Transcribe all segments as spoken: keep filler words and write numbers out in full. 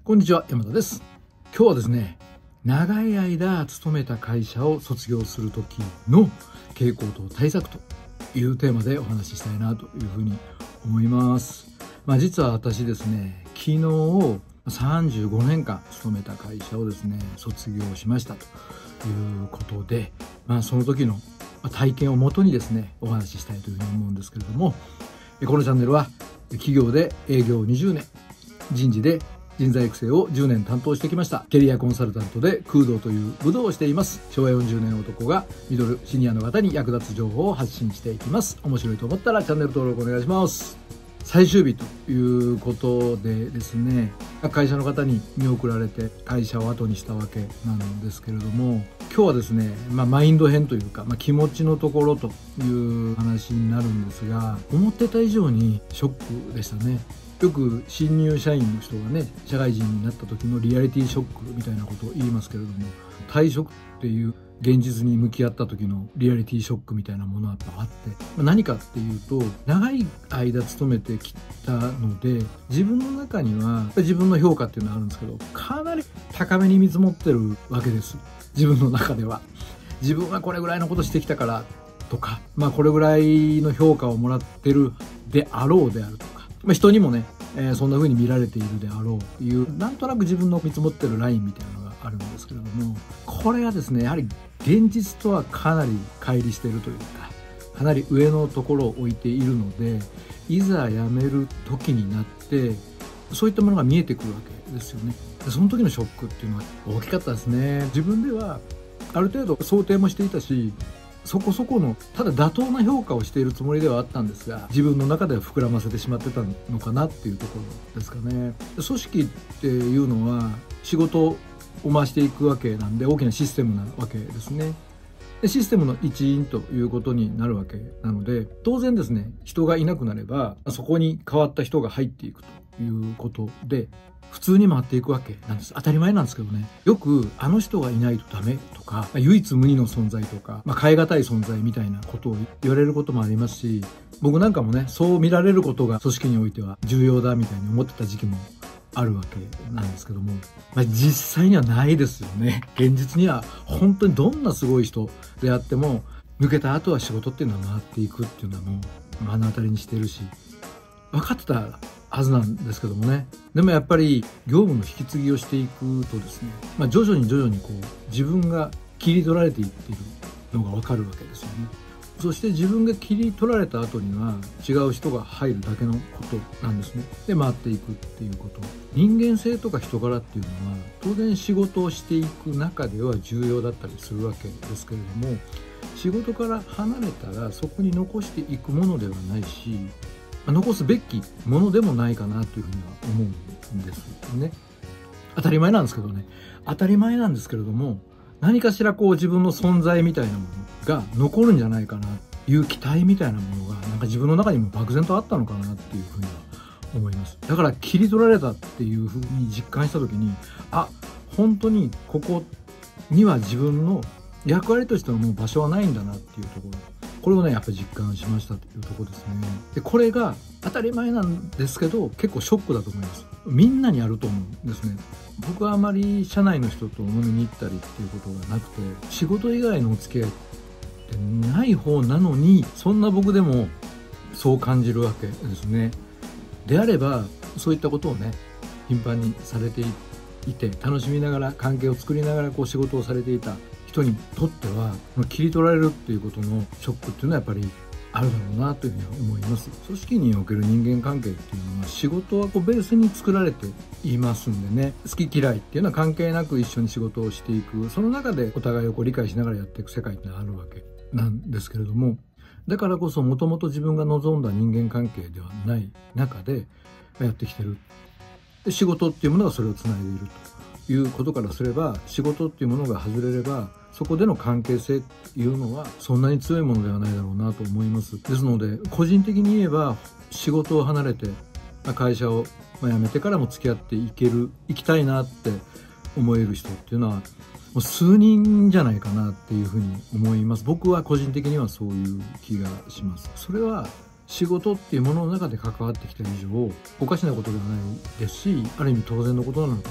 こんにちは、山田です。今日はですね、長い間勤めた会社を卒業する時の傾向と対策というテーマでお話ししたいなというふうに思います。まあ実は私ですね、昨日さんじゅうごねんかん勤めた会社をですね、卒業しましたということで、まあその時の体験をもとにですね、お話ししたいというふうに思うんですけれども、このチャンネルは企業で営業にじゅうねん、人事で人材育成をじゅうねん担当してきましたキャリアコンサルタントで空洞という武道をしていますしょうわよんじゅうねん男がミドルシニアの方に役立つ情報を発信していきます。面白いと思ったらチャンネル登録お願いします。最終日ということでですね、会社の方に見送られて会社を後にしたわけなんですけれども、今日はですね、まあ、マインド編というか、まあ、気持ちのところという話になるんですが、思ってた以上にショックでしたね。よく新入社員の人がね、社会人になった時のリアリティショックみたいなことを言いますけれども、退職っていう現実に向き合った時のリアリティショックみたいなものはやっぱあって、何かっていうと、長い間勤めてきたので、自分の中には自分の評価っていうのがあるんですけど、かなり高めに見積もってるわけです。自分の中では自分はこれぐらいのことしてきたからとか、まあこれぐらいの評価をもらってるであろうであるとか、まあ、人にもね、えー、そんな風に見られているであろうという、なんとなく自分の見積もってるラインみたいなのがあるんですけれども、これがですね、やはり現実とはかなり乖離しているというか、かなり上のところを置いているので、いざ辞める時になってそういったものが見えてくるわけですよね。でその時のショックっていうのは大きかったですね。自分ではある程度想定もしていたし、そこそこのただ妥当な評価をしているつもりではあったんですが、自分の中では膨らませてしまってたのかなっていうところですかね。組織っていうのは仕事を回していくわけなんで、大きなシステムなわけですね。でシステムの一員ということになるわけなので、当然ですね、人がいなくなればそこに変わった人が入っていくということで、普通に回っていくわけなんです。当たり前なんですけどね。よくあの人がいないとダメとか、唯一無二の存在とか、まあ、変え難い存在みたいなことを言われることもありますし、僕なんかもね、そう見られることが組織においては重要だみたいに思ってた時期もあるわけなんですけども、まあ、実際にはないですよね。現実には本当にどんなすごい人であっても、抜けた後は仕事っていうのは回っていくっていうのはもう目の当たりにしてるし、分かってたはずなんですけどもね。でもやっぱり業務の引き継ぎをしていくとですね、まあ、徐々に徐々にこう自分が切り取られていっているのが分かるわけですよね。そして自分が切り取られた後には違う人が入るだけのことなんですね。で回っていくっていうこと、人間性とか人柄っていうのは当然仕事をしていく中では重要だったりするわけですけれども、仕事から離れたらそこに残していくものではないし、残すべきものでもないかなというふうには思うんですよね。当たり前なんですけどね。当たり前なんですけれども、何かしらこう自分の存在みたいなものが残るんじゃないかなという期待みたいなものが、なんか自分の中にも漠然とあったのかなっていうふうには思います。だから切り取られたっていうふうに実感した時に、あ、本当にここには自分の役割としてのもう場所はないんだなっていうところ、これをねやっぱり実感しましたというところですね。でこれが当たり前なんですけど、結構ショックだと思います。みんなにあると思うんですね。僕はあまり社内の人と飲みに行ったりっていうことがなくて、仕事以外のお付き合いってない方なのに、そんな僕でもそう感じるわけですね。であればそういったことをね頻繁にされていて、楽しみながら関係を作りながらこう仕事をされていた人にとっては、切り取られるっていうことのショックっていうのはやっぱりあるだろうなというふうには思います。組織における人間関係っていうのは、仕事はこうベースに作られていますんでね、好き嫌いっていうのは関係なく一緒に仕事をしていく、その中でお互いをこう理解しながらやっていく世界ってのはあるわけなんですけれども、だからこそもともと自分が望んだ人間関係ではない中でやってきてる。で仕事っていうものがそれをつないでいるということからすれば、仕事っていうものが外れればそこでの関係性っていうのはそんなに強いものではないだろうなと思います。ですので個人的に言えば、仕事を離れて会社を辞めてからも付き合っていける、行きたいなって思える人っていうのはもう数人じゃないかなっていうふうに思います。僕は個人的にはそういう気がします。それは仕事っていうものの中で関わってきた以上おかしなことではないですし、ある意味当然のことなのかな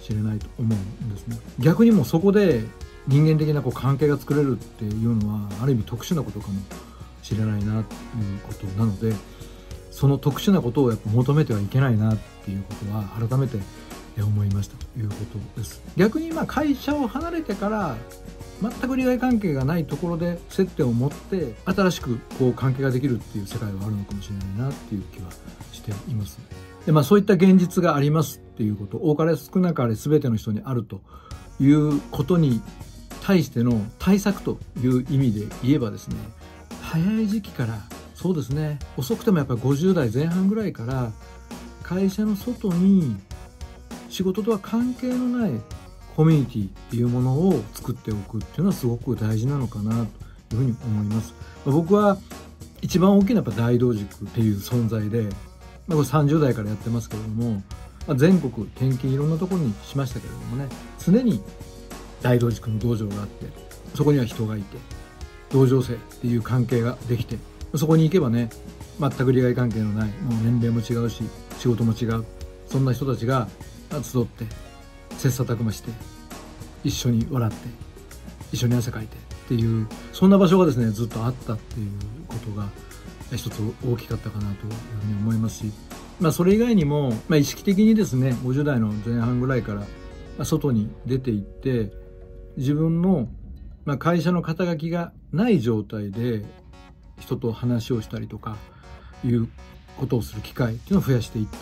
しれないと思うんですね。逆にもうそこで人間的なこう関係が作れるっていうのはある意味特殊なことかもしれないなということなので、その特殊なことをやっぱ求めてはいけないなっていうことは改めて思いましたということです。逆にまあ会社を離れてから全く利害関係がないところで接点を持って新しくこう関係ができるっていう世界はあるのかもしれないなっていう気はしています。で、まあそういった現実がありますっていうこと、多かれ少なかれ全ての人にあるということに対しての対策という意味で言えばですね、早い時期から、そうですね、遅くてもやっぱりごじゅう代前半ぐらいから会社の外に仕事とは関係のないコミュニティっていうものを作っておくっていうのはすごく大事なのかなというふうに思います。僕は一番大きなやっぱ大道塾っていう存在で、まあ、これさんじゅう代からやってますけれども、まあ、全国転勤いろんなところにしましたけれどもね、常に大道塾の道場があって、そこには人がいて、同情生っていう関係ができて、そこに行けばね、全く利害関係のない、もう年齢も違うし仕事も違う、そんな人たちが集って切磋琢磨して一緒に笑って一緒に汗かいてっていう、そんな場所がですねずっとあったっていうことが一つ大きかったかなというふうに思いますし、まあ、それ以外にも、まあ、意識的にですねごじゅう代の前半ぐらいから外に出て行って自分のまあ会社の肩書きがない状態で人と話をしたりとかいうことをする機会っていうのを増やしていった。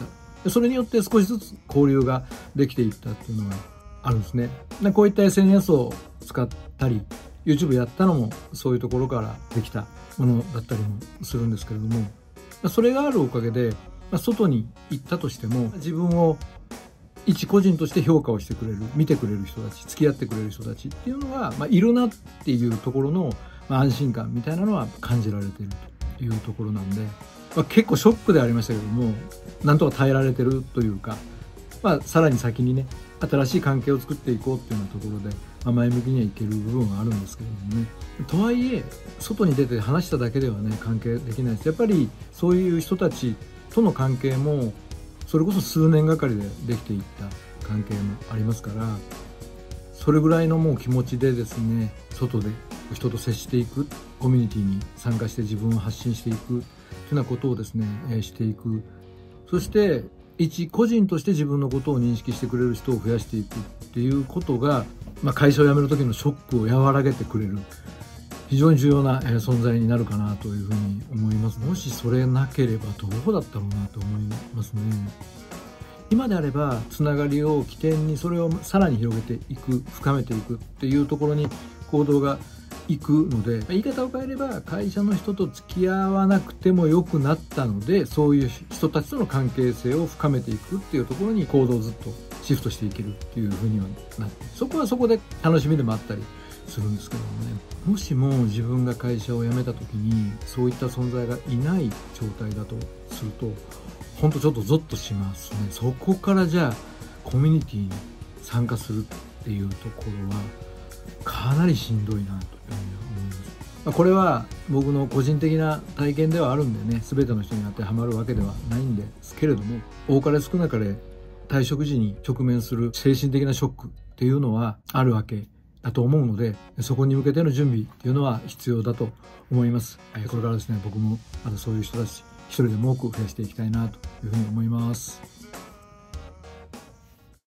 それによって少しずつ交流ができていったっていうのがあるんですね。でこういった エスエヌエス を使ったり YouTube やったのもそういうところからできたものだったりもするんですけれども、それがあるおかげで外に行ったとしても自分を一個人として評価をしてくれる、見てくれる人たち、付き合ってくれる人たちっていうのが、まあ、いるなっていうところの、まあ、安心感みたいなのは感じられているというところなんで、まあ、結構ショックでありましたけども、なんとか耐えられてるというか、まあ、さらに先にね新しい関係を作っていこうっていうようなところで、まあ、前向きにはいける部分はあるんですけれどもね。とはいえ外に出て話しただけではね関係できないです。やっぱりそういう人たちとの関係もそれこそ数年がかりでできていった関係もありますから、それぐらいのもう気持ちでですね外で人と接していく、コミュニティに参加して自分を発信していくというようなことをですね、えー、していく。そして一個人として自分のことを認識してくれる人を増やしていくっていうことが、まあ、会社を辞める時のショックを和らげてくれる非常に重要な存在になるかなというふうに思います。もしそれなければどうだったろうなと思いますね。今であればつながりを起点にそれをさらに広げていく、深めていくっていうところに行動がいくので、言い方を変えれば会社の人と付き合わなくても良くなったので、そういう人たちとの関係性を深めていくっていうところに行動をずっとシフトしていけるっていうふうにはなって、そこはそこで楽しみでもあったりするんですけどもね。もしも自分が会社を辞めた時にそういった存在がいない状態だとすると、本当ちょっとゾッとしますね。そこからじゃあコミュニティに参加するっていうところはかなりしんどいなというふうに思います。まあ、これは僕の個人的な体験ではあるんでね、全ての人に当てはまるわけではないんですけれども、多かれ少なかれ退職時に直面する精神的なショックっていうのはあるわけだと思うので、そこに向けての準備っていうのは必要だと思います。これからですね、僕もまたそういう人たち一人でも多く増やしていきたいなというふうに思います。